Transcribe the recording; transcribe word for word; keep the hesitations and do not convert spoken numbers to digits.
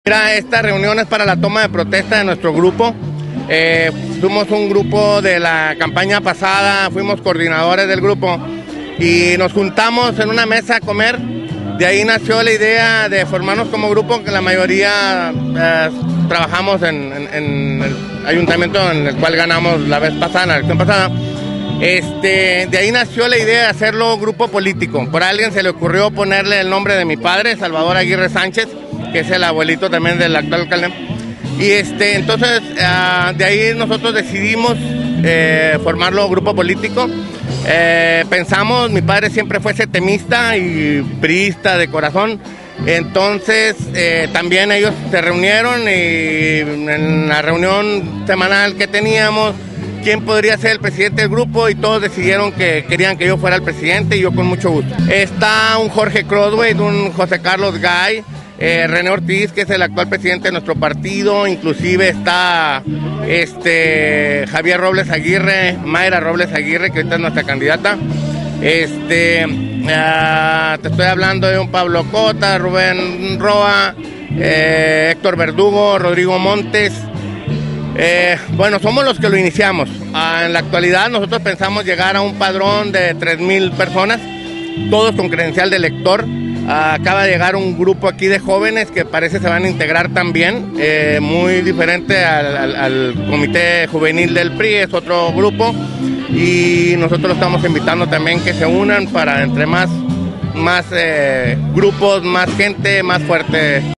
Mira, esta reunión es para la toma de protesta de nuestro grupo. Eh, fuimos un grupo de la campaña pasada, fuimos coordinadores del grupo y nos juntamos en una mesa a comer. De ahí nació la idea de formarnos como grupo, que la mayoría eh, trabajamos en, en, en el ayuntamiento en el cual ganamos la vez pasada, la elección pasada. Este, de ahí nació la idea de hacerlo grupo político. Por alguien se le ocurrió ponerle el nombre de mi padre, Salvador Aguirre Sánchez, que es el abuelito también del actual alcalde. Y este, entonces uh, de ahí nosotros decidimos eh, formarlo grupo político. Eh, pensamos, mi padre siempre fue setemista y priista de corazón, entonces eh, también ellos se reunieron y en la reunión semanal que teníamos, quién podría ser el presidente del grupo, y todos decidieron que querían que yo fuera el presidente, y yo con mucho gusto. Está un Jorge Crosway, un José Carlos Gay, Eh, René Ortiz, que es el actual presidente de nuestro partido, inclusive está este Javier Robles Aguirre, Mayra Robles Aguirre, que ahorita es nuestra candidata. Este, uh, te estoy hablando de un Pablo Cota, Rubén Roa, eh, Héctor Verdugo, Rodrigo Montes. Eh, bueno, somos los que lo iniciamos. Uh, en la actualidad nosotros pensamos llegar a un padrón de tres mil personas, todos con credencial de elector. Acaba de llegar un grupo aquí de jóvenes que parece se van a integrar también, eh, muy diferente al, al, al comité juvenil del P R I, es otro grupo, y nosotros estamos invitando también que se unan para entre más, más eh, grupos, más gente, más fuerte.